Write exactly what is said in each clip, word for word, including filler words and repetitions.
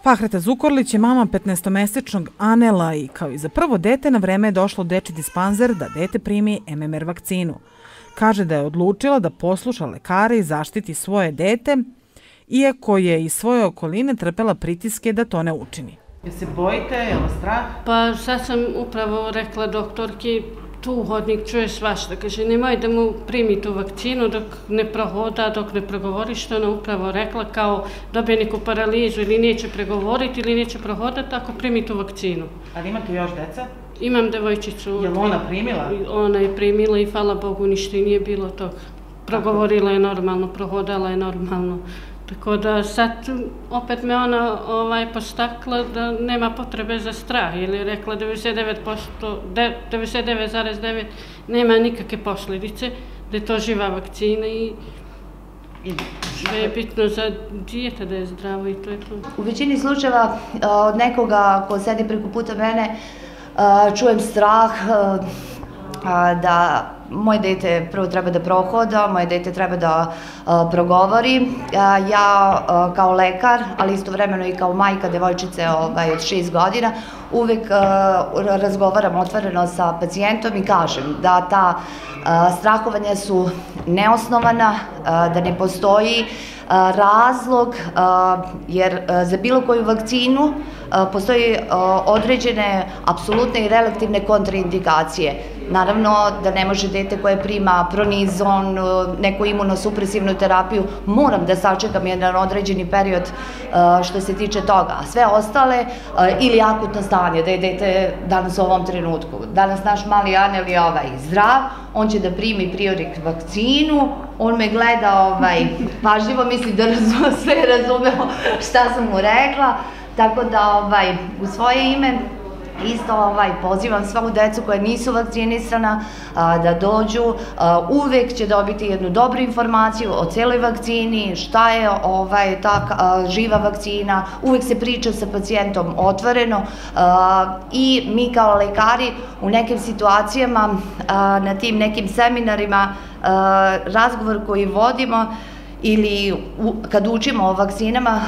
Fahreta Zukorlić je mama petnaestomesečnog Anela i kao i za prvo dete na vreme je došlo u dečji dispanzer da dete primi M M R vakcinu. Kaže da je odlučila da posluša lekare i zaštiti svoje dete, iako je iz svoje okoline trpela pritiske da to ne učini. Je se bojite, je li strah? Pa sad sam upravo rekla doktorki, tu hodnik čuje svašta. Kaže, nemoj da mu primi tu vakcinu dok ne prohoda, dok ne progovori, što ona upravo rekla, kao dobije neku paralizu ili neće pregovoriti ili neće prohodati, ako primi tu vakcinu. Ali imate još deca? Imam devojčicu. Je li ona primila? Ona je primila i hvala Bogu ništa i nije bilo toga. Progovorila je normalno, prohodala je normalno. Tako da sad opet me ona ovaj, postakla da nema potrebe za strah, jer je rekla devedeset devet zarez devet nema nikakve posljedice, da je to živa vakcina i sve je bitno za dijete da je zdravo i to je to. U većini slučajeva od nekoga ko sedi preko puta mene čujem strah da moje dete prvo treba da prohoda, moje dete treba da progovori. Ja kao lekar, ali istovremeno i kao majka devojčice od šest godina, uvek razgovaram otvoreno sa pacijentom i kažem da ta strahovanja su neosnovana, da ne postoji razlog, jer za bilo koju vakcinu postoji određene apsolutne i relativne kontraindikacije. Naravno da ne može dete koje prima pronizon, neku imunosupresivnu terapiju, moram da sačekam jedan određeni period što se tiče toga. A sve ostale, ili akutno stanje, da je dete danas u ovom trenutku. Danas naš mali Anel je zdrav, on će da primi Priorik vakcinu, on me gleda pažljivo, misli da sve razumemo šta sam mu rekla, tako da u svoje ime isto pozivam svaku decu koja nisu vakcinisana da dođu, uvek će dobiti jednu dobru informaciju o celoj vakcini, šta je ta živa vakcina, uvek se priča sa pacijentom otvoreno i mi kao lekari u nekim situacijama, na tim nekim seminarima, razgovor koji vodimo ili kad učimo o vakcinama,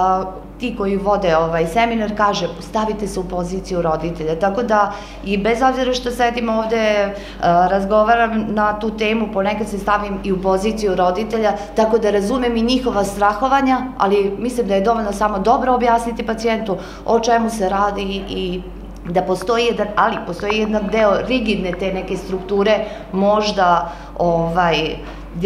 ti koji vode ovaj seminar kaže stavite se u poziciju roditelja, tako da i bez obzira što sedim ovde, razgovaram na tu temu, ponekad se stavim i u poziciju roditelja, tako da razumem i njihova strahovanja, ali mislim da je dovoljno samo dobro objasniti pacijentu o čemu se radi i da postoji jedan, ali postoji jedan deo rigidne te neke strukture, možda ovaj,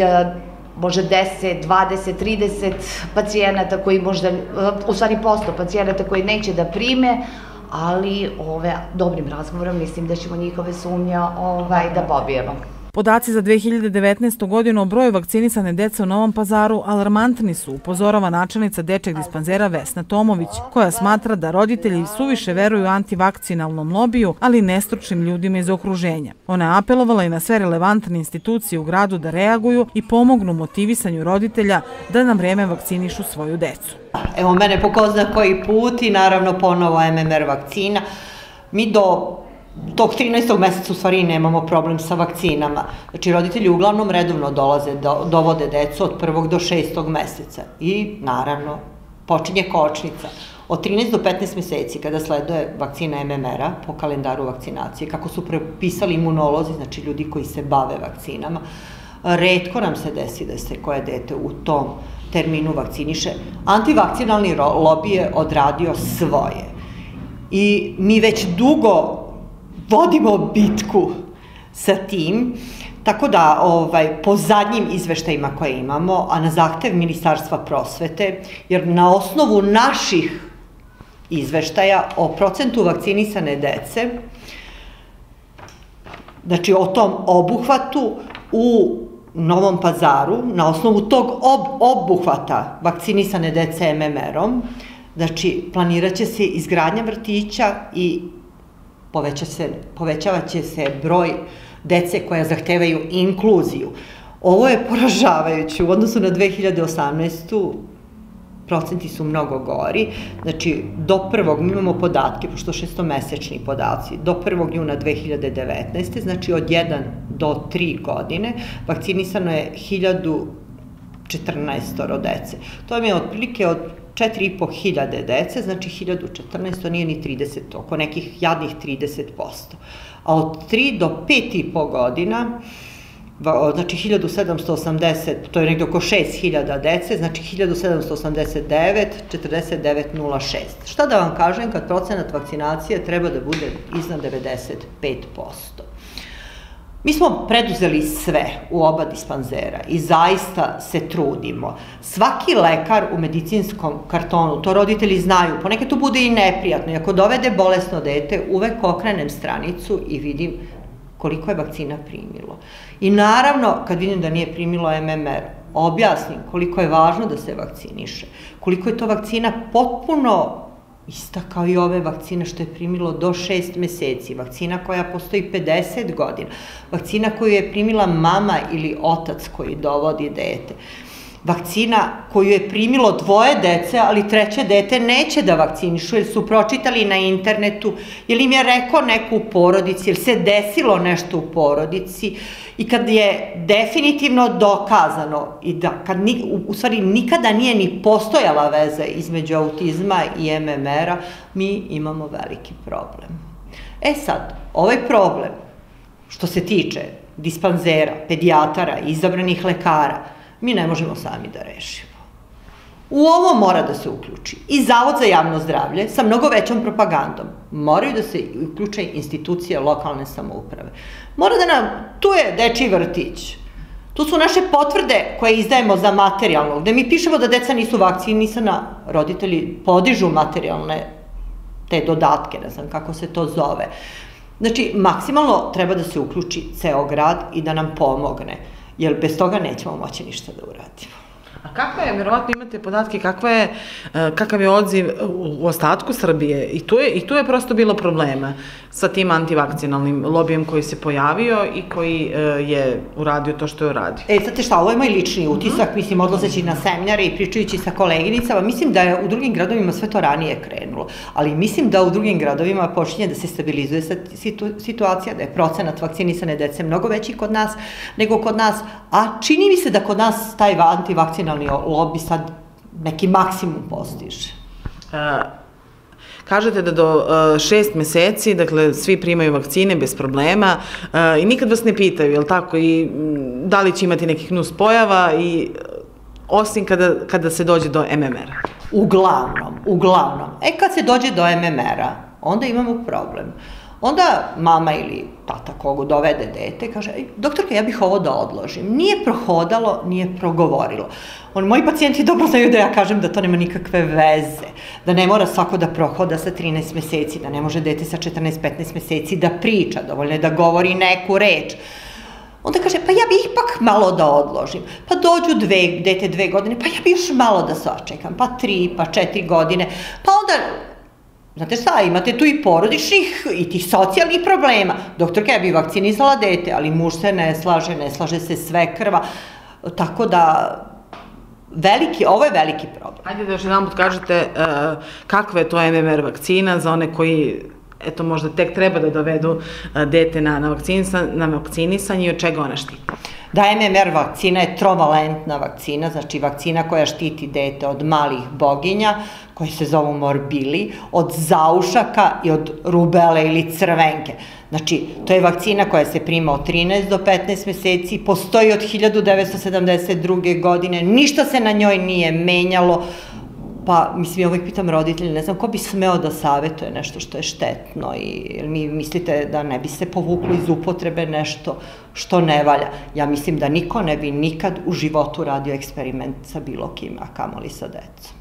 možda deset, dvadeset, trideset pacijenata koji možda, u stvari posto pacijenata koji neće da prime, ali dobrim razgovorom mislim da ćemo njihove sumnje da pobijemo. Podaci za dve hiljade devetnaestu. godinu o broju vakcinisane dece u Novom Pazaru alarmantni su, upozorava načelnica dečjeg dispanzera Vesna Tomović, koja smatra da roditelji suviše veruju antivakcinalnom lobiju, ali i nestručnim ljudima iz okruženja. Ona je apelovala i na sve relevantne institucije u gradu da reaguju i pomognu motivisanju roditelja da na vreme vakcinišu svoju decu. Evo mene po ko zna koji put i naravno ponovo M M R vakcina. Mi do tog trinaestog meseca u stvari nemamo problem sa vakcinama. Znači, roditelji uglavnom redovno dolaze, dovode decu od prvog do šestog meseca i naravno počinje kočnica. Od trinaest do petnaest meseci kada sleduje vakcina M M R-a po kalendaru vakcinacije, kako su prepisali imunolozi, znači ljudi koji se bave vakcinama, retko nam se desi da se koje dete u tom terminu vakciniše. Antivakcinalni lobi je odradio svoje i mi već dugo vodimo bitku sa tim, tako da po zadnjim izveštajima koje imamo, a na zahtev Ministarstva prosvete, jer na osnovu naših izveštaja o procentu vakcinisane dece, znači o tom obuhvatu u Novom Pazaru, na osnovu tog obuhvata vakcinisane dece M M R-om, znači planirat će se izgradnja vrtića i povećavat će se broj dece koja zahtevaju inkluziju. Ovo je poražavajuće. U odnosu na dve hiljade osamnaestu. procenti su mnogo gori. Znači, do prvog, mi imamo podatke, pošto šestomesečni podaci, do prvog juna dve hiljade devetnaeste. znači od jedan do tri godine, vakcinisano je hiljadu četrnaest dece. To je otprilike od četiri i po hiljade dece, znači hiljadu četrnaest, to nije ni trideset, oko nekih jadnih trideset posto. A od tri do pet i po godina, znači hiljadu sedamsto osamdeset, to je negdje oko šest hiljada dece, znači hiljadu sedamsto osamdeset devet, četrdeset devet nula šest. Šta da vam kažem kad procenat vakcinacije treba da bude iznad devedeset pet posto? Mi smo preduzeli sve u oba dispanzera i zaista se trudimo. Svaki lekar u medicinskom kartonu, to roditelji znaju, ponekad to bude i neprijatno, i ako dovede bolesno dete, uvek okrenem stranicu i vidim koliko je vakcina primilo. I naravno, kad vidim da nije primilo M M R, objasnim koliko je važno da se vakciniše, koliko je to vakcina potpuno ista kao i ove vakcine što je primilo do šest meseci, vakcina koja postoji pedeset godina, vakcina koju je primila mama ili otac koji dovodi dete, vakcina koju je primilo dvoje dece, ali treće dete neće da vakcinišu, jer su pročitali na internetu, jer im je rekao neko u porodici, jer se desilo nešto u porodici, i kad je definitivno dokazano i da kad u stvari nikada nije ni postojala veza između autizma i M M R-a, mi imamo veliki problem. E sad, ovaj problem što se tiče dispanzera, pedijatara, izabranih lekara, mi ne možemo sami da rešimo. U ovo mora da se uključi i Zavod za javno zdravlje sa mnogo većom propagandom. Moraju da se uključe institucije lokalne samouprave. Mora da nam, tu je dečiji vrtić, tu su naše potvrde koje izdajemo za materijalno, gde mi pišemo da deca nisu vakcinisana, roditelji podižu materijalne te dodatke, ne znam kako se to zove. Znači, maksimalno treba da se uključi ceo grad i da nam pomogne, jer bez toga nećemo moći ništa da uradimo. A kakva je, verovatno imate podatke, kakav je odziv u ostatku Srbije? I tu je prosto bilo problema sa tim antivakcinalnim lobijem koji se pojavio i koji je uradio to što je uradio. E, znate šta, ovo je moj lični utisak, mislim, odlazeći na seminare i pričajući sa koleginicama, mislim da je u drugim gradovima sve to ranije krenulo, ali mislim da u drugim gradovima počinje da se stabilizuje situacija, da je procenat vakcinisane dece mnogo veći kod nas nego kod nas, a čini mi se da kod nas taj antivakcinalni lobi sad neki maksimum postiže. Kažete da do šest meseci, dakle, svi primaju vakcine bez problema i nikad vas ne pitaju, je li tako, i da li će imati nekih nus pojava, i osim kada se dođe do M M R-a? Uglavnom, uglavnom. E, kad se dođe do M M R-a, onda imamo problem. Onda mama ili tata kogu dovede dete kaže, doktorka, ja bih ovo da odložim. Nije prohodalo, nije progovorilo. Moji pacijenti dobro znaju da ja kažem da to nema nikakve veze, da ne mora svako da prohoda sa trinaest meseci, da ne može dete sa četrnaest petnaest meseci da priča, dovoljno je da govori neku reč. Onda kaže, pa ja bih ipak malo da odložim. Pa dođu dete dve godine, pa ja bih još malo da sačekam, pa tri, pa četiri godine, pa onda... Znate šta, imate tu i porodičnih i tih socijalnih problema. Doktorka, ja bih vakcinisala dete, ali muž se ne slaže, ne slaže se svekrva. Tako da, veliki, ovo je veliki problem. Hajde da još jedan put kažete kakva je to M M R vakcina za one koji, eto, možda tek treba da dovedu dete na vakcinisanje i od čega ona štiti. Da, M M R vakcina je trovalentna vakcina, znači vakcina koja štiti dete od malih boginja, koje se zovu morbili, od zaušaka i od rubele ili crvenke. Znači, to je vakcina koja se prima od trinaest do petnaest meseci, postoji od hiljadu devetsto sedamdeset druge. godine, ništa se na njoj nije menjalo, pa, mislim, ja uvijek pitam roditelji, ne znam, ko bi smeo da savetuje nešto što je štetno, i mi mislite da ne bi se povuklo iz upotrebe nešto što ne valja. Ja mislim da niko ne bi nikad u životu radio eksperiment sa bilo kim, a kamoli sa decom.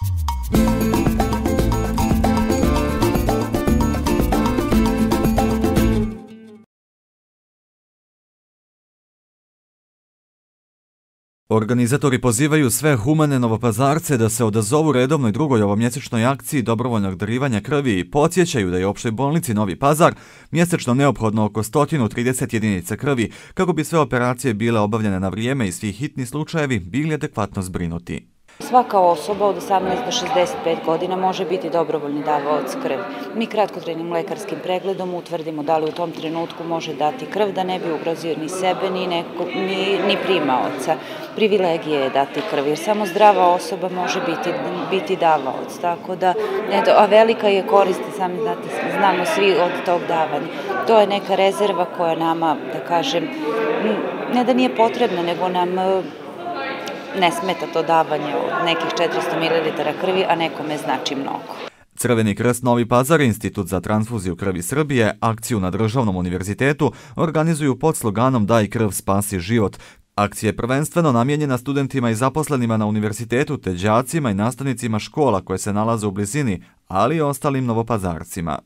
Organizatori pozivaju sve humane novopazarce da se odazovu redovnoj drugoj ovomjesečnoj akciji dobrovoljnog darivanja krvi i podsjećaju da je u opštoj bolnici Novi Pazar mjesečno neophodno oko sto trideset jedinica krvi kako bi sve operacije bile obavljene na vrijeme i svi hitni slučajevi bili adekvatno zbrinuti. Svaka osoba od osamnaest do šezdeset pet godina može biti dobrovoljni davaoc krvi. Mi kratkotrajnim lekarskim pregledom utvrdimo da li u tom trenutku može dati krv, da ne bi ugrozio ni sebe ni, neko, ni, ni primaoca. Privilegije je dati krv, jer samo zdrava osoba može biti, biti davaoc. Tako da, eto, a velika je korist, sami znate, znamo svi od tog davanja. To je neka rezerva koja nama, da kažem, ne da nije potrebna, nego nam ne smeta to davanje od nekih četiristo mililitara krvi, a nekome znači mnogo. Crveni krst Novi Pazar i Institut za transfuziju krvi Srbije akciju na Državnom univerzitetu organizuju pod sloganom Daj krv, spasi život. Akcija je prvenstveno namijenjena studentima i zaposlenima na univerzitetu te đacima i nastavnicima škola koje se nalaze u blizini, ali i ostalim novopazarcima.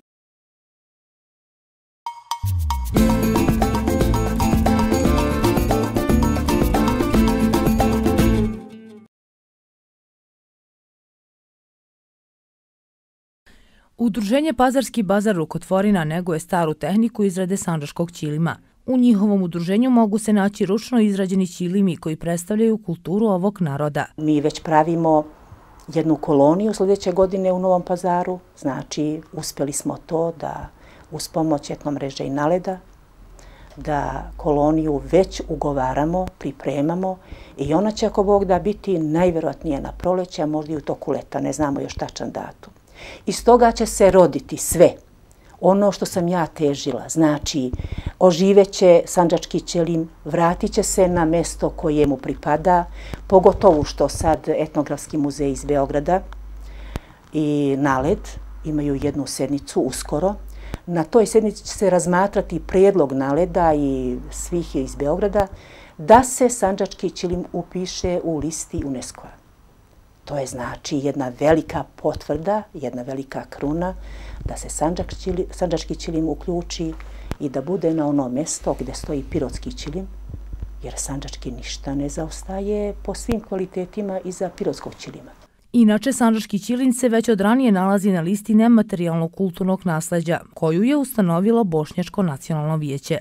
Udruženje Pazarski bazar rukotvorina neguje staru tehniku izrade sandžačkog ćilima. U njihovom udruženju mogu se naći ručno izrađeni ćilimi koji predstavljaju kulturu ovog naroda. Mi već pravimo jednu koloniju sljedeće godine u Novom Pazaru, znači uspjeli smo to da uz pomoć etnomreže i Naleda, da koloniju već ugovaramo, pripremamo i ona će, ako Bog da, biti najvjerojatnije na proleće, a možda i u toku leta, ne znamo još tačan datum. Iz toga će se roditi sve. Ono što sam ja težila, znači oživeće sandžački ćelim, vratit će se na mesto koje mu pripada, pogotovo što sad Etnografski muzej iz Beograda i Naled imaju jednu sednicu uskoro. Na toj sednici će se razmatrati prijedlog Naleda i svih iz Beograda da se sandžački ćilim upiše u listi UNESCO-a. To je znači jedna velika potvrda, jedna velika kruna da se sandžački ćilim uključi i da bude na ono mesto gdje stoji pirotski ćilim, jer sandžački ništa ne zaostaje po svim kvalitetima iza pirotskog ćilima. Inače, sandžački ćilim se već od ranije nalazi na listi nematerijalnog kulturnog nasleđa, koju je ustanovilo Bošnjačko nacionalno vijeće.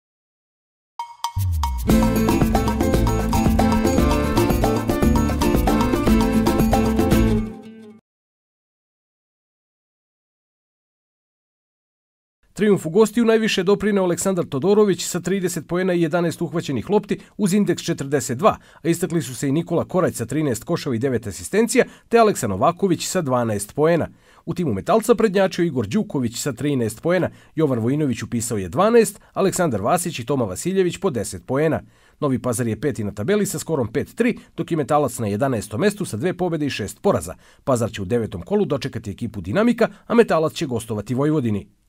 Trijumfu gostiju najviše doprineo Aleksandar Todorović sa trideset poena i jedanaest uhvaćenih lopti uz indeks četrdeset dva, a istakli su se i Nikola Korać sa trinaest koševa i devet asistencija, te Aleksa Novaković sa dvanaest poena. U timu Metalca prednjačio Igor Đuković sa trinaest poena, Jovan Vojinović upisao je dvanaest, Aleksandar Vasić i Toma Vasiljević po deset poena. Novi Pazar je peti na tabeli sa skorom pet tri, dok je Metalac na jedanaestom mestu sa dve pobjede i šest poraza. Pazar će u devetom kolu dočekati ekipu Dinamika, a Metalac će gostovati Vojvodini.